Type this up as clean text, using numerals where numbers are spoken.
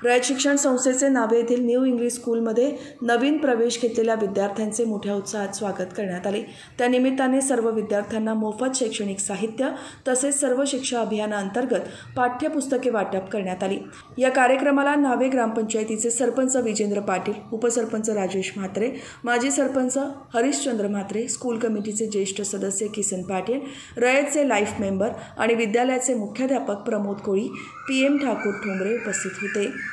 रयत शिक्षण संस्थेचे नावे येथील न्यू इंग्लिश स्कूलमध्ये नवीन प्रवेश घेतलेल्या विद्यार्थ्यांचे मोठ्या उत्साहात स्वागत करण्यात आले। त्यानिमित्ताने सर्व विद्यार्थ्यांना मोफत शैक्षणिक साहित्य तसेच सर्व शिक्षा अभियानाअंतर्गत पाठ्यपुस्तके वाटप करण्यात आली। या कार्यक्रमाला नावे ग्रामपंचायतीचे सरपंच विजेंद्र पाटील, उपसरपंच राजेश म्हात्रे, माजी सरपंच हरिश्चंद्र म्हात्रे, स्कूल कमिटीचे ज्येष्ठ सदस्य किसन पाटील, रयतचे लाईफ मेंबर आणि विद्यालयाचे मुख्याध्यापक प्रमोद कोळी, PM ठाकूर ठोंबरे उपस्थित होते।